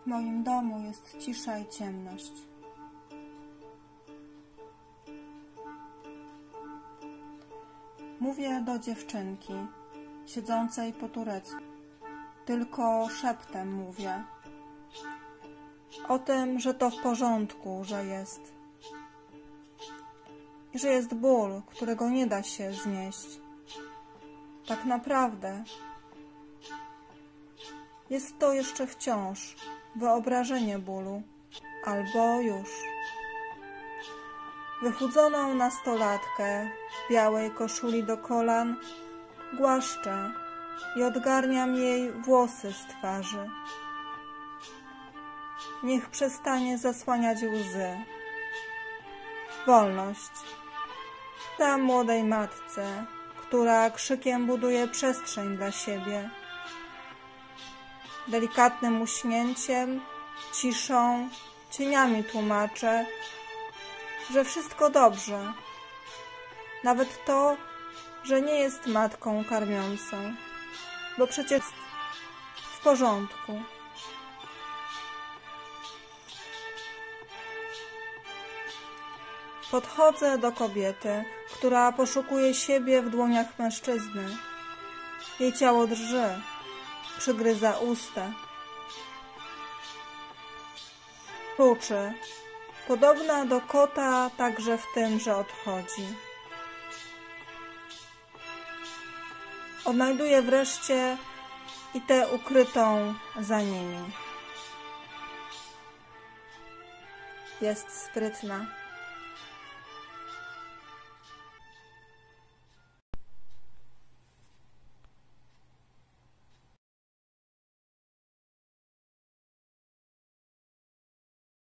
moim domu jest cisza i ciemność. Mówię do dziewczynki, siedzącej po turecku. Tylko szeptem mówię. O tym, że to w porządku, że jest. I że jest ból, którego nie da się znieść. Tak naprawdę jest to jeszcze wciąż wyobrażenie bólu, albo już. Wychudzoną nastolatkę w białej koszuli do kolan głaszczę i odgarniam jej włosy z twarzy. Niech przestanie zasłaniać łzy. Wolność. Ta młodej matce, która krzykiem buduje przestrzeń dla siebie. Delikatnym uśnięciem, ciszą, cieniami tłumaczę, że wszystko dobrze. Nawet to, że nie jest matką karmiącą, bo przecież jest w porządku. Podchodzę do kobiety, która poszukuje siebie w dłoniach mężczyzny. Jej ciało drży, przygryza usta. Ruczy, podobna do kota także w tym, że odchodzi. Odnajduje wreszcie i tę ukrytą za nimi. Jest sprytna.